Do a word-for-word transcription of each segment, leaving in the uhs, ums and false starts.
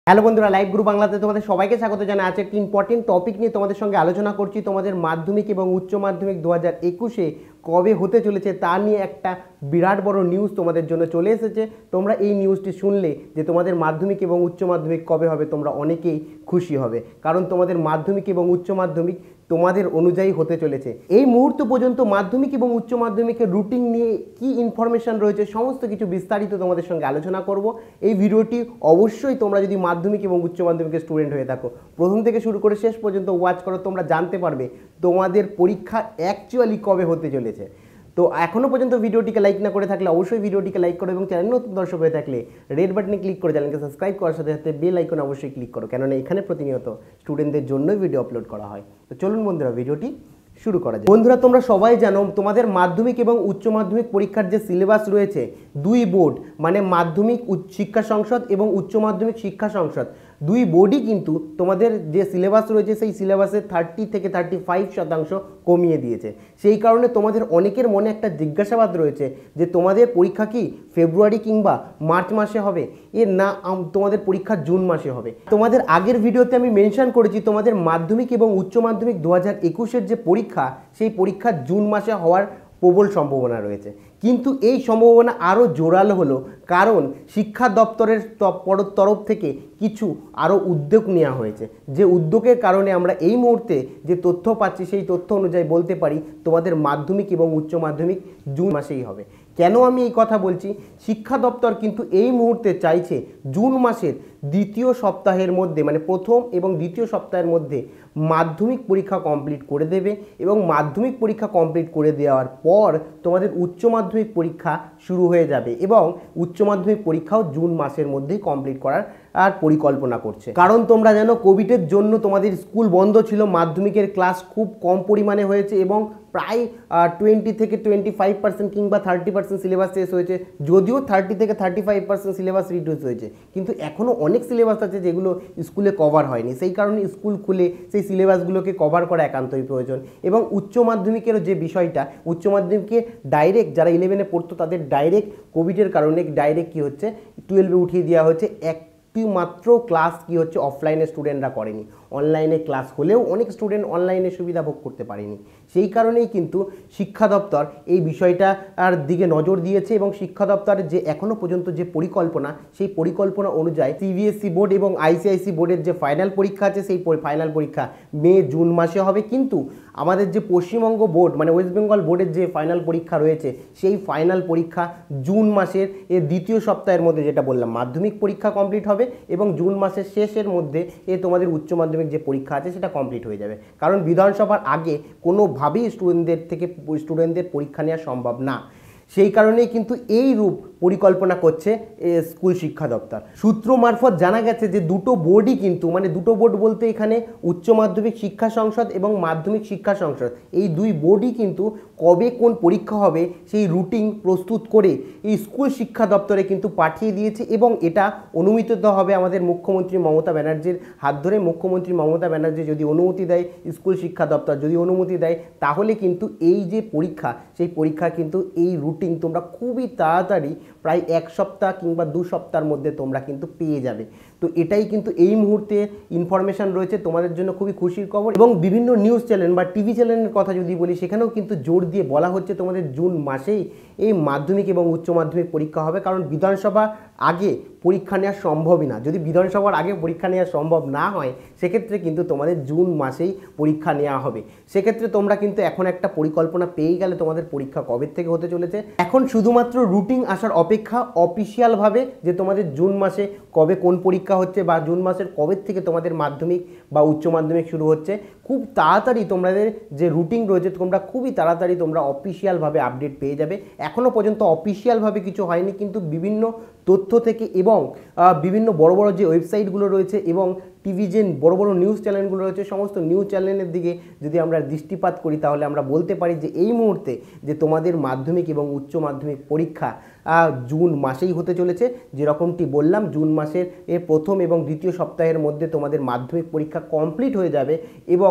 Hello বন্ধুরা, live group বাংলাতে তোমাদের সবাইকে স্বাগত জানাই। আছে একটি ইম্পর্টেন্ট টপিক নিয়ে তোমাদের সঙ্গে আলোচনা করছি। তোমাদের মাধ্যমিক এবং উচ্চ মাধ্যমিক দু হাজার একুশে কবে হতে চলেছে তা নিয়ে একটা বিরাট বড় নিউজ তোমাদের জন্য চলে এসেছে। তোমরা এই নিউজটি শুনলে যে তোমাদের মাধ্যমিক এবং উচ্চ মাধ্যমিক কবে হবে তোমরা অনেকেই খুশি হবে, কারণ তোমাদের মাধ্যমিক এবং উচ্চ মাধ্যমিক তোমাদের অনুযায়ী হতে চলেছে। এই মুহূর্ত পর্যন্ত মাধ্যমিক এবং উচ্চ মাধ্যমিকের রুটিন নিয়ে কি ইনফরমেশন রয়েছে সমস্ত কিছু বিস্তারিত তোমাদের সঙ্গে আলোচনা করব। এই ভিডিওটি অবশ্যই তোমরা যদি মাধ্যমিক এবং উচ্চ মাধ্যমিকের স্টুডেন্ট হয়ে থাকো প্রথম থেকে শুরু করে শেষ পর্যন্ত ওয়াচ করো, তোমরা জানতে পারবে তোমাদের পরীক্ষা অ্যাকচুয়ালি কবে হতে চলেছে। তো এখনও পর্যন্ত ভিডিওটিকে লাইক না করে থাকলে অবশ্যই ভিডিওটিকে লাইক করো এবং চ্যানেল নতুন দর্শক হয়ে থাকলে রেড বাটনে ক্লিক করে চ্যানেলকে সাবস্ক্রাইব করার সাথে সাথে বেল আইকন অবশ্যই ক্লিক করো, কেননা এখানে প্রতিনিয়ত স্টুডেন্টদের জন্যই ভিডিও আপলোড করা হয়। তো চলুন বন্ধুরা ভিডিওটি শুরু করা যায়। বন্ধুরা তোমরা সবাই জানো তোমাদের মাধ্যমিক এবং উচ্চ মাধ্যমিক পরীক্ষার যে সিলেবাস রয়েছে দুই বোর্ড মানে মাধ্যমিক শিক্ষা সংসদ এবং উচ্চ মাধ্যমিক শিক্ষা সংসদ দুই বোর্ডই কিন্তু তোমাদের যে সিলেবাস রয়েছে সেই সিলেবাসের থার্টি থেকে থার্টি ফাইভ শতাংশ কমিয়ে দিয়েছে। সেই কারণে তোমাদের অনেকের মনে একটা জিজ্ঞাসাবাদ রয়েছে যে তোমাদের পরীক্ষা কি ফেব্রুয়ারি কিংবা মার্চ মাসে হবে, এর না তোমাদের পরীক্ষা জুন মাসে হবে। তোমাদের আগের ভিডিওতে আমি মেনশন করেছি তোমাদের মাধ্যমিক এবং উচ্চ মাধ্যমিক দু হাজার একুশের যে পরীক্ষা সেই পরীক্ষা জুন মাসে হওয়ার প্রবল সম্ভাবনা রয়েছে, কিন্তু এই সম্ভাবনা আরও জোরালো হলো কারণ শিক্ষা দপ্তরের তরফ থেকে কিছু আরও উদ্যোগ নেওয়া হয়েছে। যে উদ্যোগের কারণে আমরা এই মুহূর্তে যে তথ্য পাচ্ছি সেই তথ্য অনুযায়ী বলতে পারি তোমাদের মাধ্যমিক এবং উচ্চ মাধ্যমিক জুন মাসেই হবে। কেন আমি এই কথা বলছি? শিক্ষা দপ্তর কিন্তু এই মুহূর্তে চাইছে জুন মাসের দ্বিতীয় সপ্তাহের মধ্যে মানে প্রথম এবং দ্বিতীয় সপ্তাহের মধ্যে মাধ্যমিক পরীক্ষা কমপ্লিট করে দেবে এবং মাধ্যমিক পরীক্ষা কমপ্লিট করে দেওয়ার পর তোমাদের উচ্চ মাধ্যমিক পরীক্ষা শুরু হয়ে যাবে এবং উচ্চ মাধ্যমিক পরীক্ষাও জুন মাসের মধ্যেই কমপ্লিট করার আর পরিকল্পনা করছে। কারণ তোমরা জানো কোভিডের জন্য তোমাদের স্কুল বন্ধ ছিল, মাধ্যমিকের ক্লাস খুব কম পরিমাণে হয়েছে এবং প্রায় টোয়েন্টি থেকে টোয়েন্টি ফাইভ পার্সেন্ট কিংবা থার্টি পার্সেন্ট সিলেবাস শেষ হয়েছে। যদিও থার্টি থেকে thirty five percent syllabus reduce হয়েছে, কিন্তু এখনও অনেক সিলেবাস আছে যেগুলো স্কুলে কভার হয়নি। সেই কারণে স্কুল খুলে সেই সিলেবাসগুলোকে কভার করা একান্তই প্রয়োজন। এবং উচ্চ মাধ্যমিকেরও যে বিষয়টা, উচ্চ মাধ্যমিকে ডাইরেক্ট যারা ইলেভেনে পড়তো তাদের ডাইরেক্ট কোভিডের কারণে ডাইরেক্ট কী হচ্ছে টুয়েলভে উঠিয়ে দেওয়া হচ্ছে। এক মাত্র ক্লাস কি হচ্ছে অফলাইনে স্টুডেন্টরা করেনি, অনলাইনে ক্লাস হলেও অনেক স্টুডেন্ট অনলাইনে সুবিধা ভোগ করতে পারেনি। সেই কারণেই কিন্তু শিক্ষা দপ্তর এই বিষয়টার দিকে নজর দিয়েছে এবং শিক্ষা দপ্তরের যে এখনও পর্যন্ত যে পরিকল্পনা সেই পরিকল্পনা অনুযায়ী সিবিএসসি বোর্ড এবং আইসিআইসি বোর্ডের যে ফাইনাল পরীক্ষা আছে সেই ফাইনাল পরীক্ষা মে জুন মাসে হবে, কিন্তু আমাদের যে পশ্চিমবঙ্গ বোর্ড মানে ওয়েস্ট বেঙ্গল বোর্ডের যে ফাইনাল পরীক্ষা রয়েছে সেই ফাইনাল পরীক্ষা জুন মাসের এর দ্বিতীয় সপ্তাহের মধ্যে, যেটা বললাম মাধ্যমিক পরীক্ষা কমপ্লিট হবে এবং জুন মাসের শেষের মধ্যে এ তোমাদের উচ্চ মাধ্যমিক যে পরীক্ষা আছে সেটা কমপ্লিট হয়ে যাবে। কারণ বিধানসভার আগে কোনোভাবেই স্টুডেন্টদের থেকে স্টুডেন্টদের পরীক্ষা নেওয়া সম্ভব না। সেই কারণেই কিন্তু এই রূপ পরিকল্পনা করছে স্কুল শিক্ষা দপ্তর। সূত্র মারফত জানা গেছে যে দুটো বোর্ডই কিন্তু মানে দুটো বোর্ড বলতে এখানে উচ্চ মাধ্যমিক শিক্ষা সংসদ এবং মাধ্যমিক শিক্ষা সংসদ এই দুই বোর্ডই কিন্তু কবে কোন পরীক্ষা হবে সেই রুটিন প্রস্তুত করে এই স্কুল শিক্ষা দপ্তরে কিন্তু পাঠিয়ে দিয়েছে এবং এটা অনুমোদিত হবে আমাদের মুখ্যমন্ত্রী মমতা ব্যানার্জির হাত ধরে। মুখ্যমন্ত্রী মমতা ব্যানার্জি যদি অনুমতি দেয়, স্কুল শিক্ষা দপ্তর যদি অনুমতি দেয়, তাহলে কিন্তু এই যে পরীক্ষা সেই পরীক্ষা কিন্তু এই রুটিন তোমরা খুবই তাড়াতাড়ি প্রায় এক সপ্তাহ কিংবা দু সপ্তাহের মধ্যে তোমরা কিন্তু পেয়ে যাবে। তো এটাই কিন্তু এই মুহূর্তে ইনফরমেশান রয়েছে তোমাদের জন্য খুবই খুশির খবর। এবং বিভিন্ন নিউজ চ্যানেল বা টিভি চ্যানেলের কথা যদি বলি সেখানেও কিন্তু জোর দিয়ে বলা হচ্ছে তোমাদের জুন মাসেই এই মাধ্যমিক এবং উচ্চ মাধ্যমিক পরীক্ষা হবে, কারণ বিধানসভা আগে পরীক্ষা নেওয়া সম্ভবই না। যদি বিধানসভার আগে পরীক্ষা নেওয়া সম্ভব না হয় সেক্ষেত্রে কিন্তু তোমাদের জুন মাসেই পরীক্ষা নেওয়া হবে। সেক্ষেত্রে তোমরা কিন্তু এখন একটা পরিকল্পনা পেয়ে গেলে তোমাদের পরীক্ষা কবে থেকে হতে চলেছে। এখন শুধুমাত্র রুটিন আসার অপেক্ষা অফিসিয়ালভাবে যে তোমাদের জুন মাসে কবে কোন পরীক্ষা হচ্ছে বা জুন মাসের কবে থেকে তোমাদের মাধ্যমিক বা উচ্চ মাধ্যমিক শুরু হচ্ছে। খুব তাড়াতাড়ি তোমাদের যে রুটিন রয়েছে তোমরা খুবই তাড়াতাড়ি তোমরা অফিসিয়ালভাবে আপডেট পেয়ে যাবে। এখনও পর্যন্ত অফিসিয়ালভাবে কিছু হয়নি, কিন্তু বিভিন্ন তথ্য থেকে এবং বিভিন্ন বড় বড় যে ওয়েবসাইটগুলো রয়েছে এবং টিভি যে বড় বড় নিউজ চ্যানেলগুলো রয়েছে সমস্ত নিউজ চ্যানেলের দিকে যদি আমরা দৃষ্টিপাত করি তাহলে আমরা বলতে পারি যে এই মুহূর্তে যে তোমাদের মাধ্যমিক এবং উচ্চ মাধ্যমিক পরীক্ষা জুন মাসেই হতে চলেছে। যেরকমটি বললাম জুন মাসের এর প্রথম এবং দ্বিতীয় সপ্তাহের মধ্যে তোমাদের মাধ্যমিক পরীক্ষা কমপ্লিট হয়ে যাবে এবং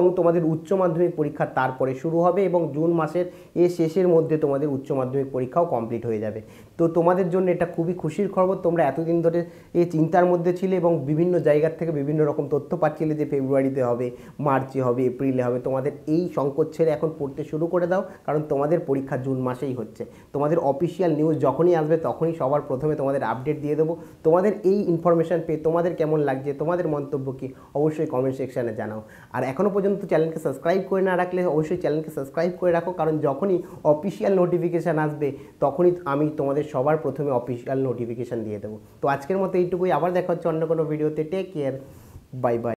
তোমাদের উচ্চ মাধ্যমিক পরীক্ষা তারপরে শুরু হবে এবং জুন মাসের এর শেষের মধ্যে তোমাদের উচ্চ মাধ্যমিক পরীক্ষাও কমপ্লিট হয়ে যাবে। তো তোমাদের জন্য এটা খুবই খুশির খবর। তোমরা এতদিন ধরে এই চিন্তার মধ্যে ছিলে এবং বিভিন্ন জায়গার থেকে বিভিন্ন রকম তথ্য পাচ্ছিলে যে ফেব্রুয়ারিতে হবে, মার্চে হবে, এপ্রিলে হবে। তোমাদের এই সংকট ছেড়ে এখন পড়তে শুরু করে দাও, কারণ তোমাদের পরীক্ষা জুন মাসেই হচ্ছে। তোমাদের অফিসিয়াল নিউজ যখনই আসবে তখনই সবার প্রথমে তোমাদের আপডেট দিয়ে দেবো। তোমাদের এই ইনফরমেশান পেয়ে তোমাদের কেমন লাগছে, তোমাদের মন্তব্য কি, অবশ্যই কমেন্ট সেকশানে জানাও। আর এখনও পর্যন্ত চ্যানেলকে সাবস্ক্রাইব করে না রাখলে অবশ্যই চ্যানেলকে সাবস্ক্রাইব করে রাখো, কারণ যখনই অফিসিয়াল নোটিফিকেশান আসবে তখনই আমি তোমাদের সবার প্রথমে অফিসিয়াল নোটিফিকেশান দিয়ে দেবো। তো আজকের মতো এইটুকুই, আবার দেখা হচ্ছে অন্য কোনো ভিডিওতে। Take care, bye by.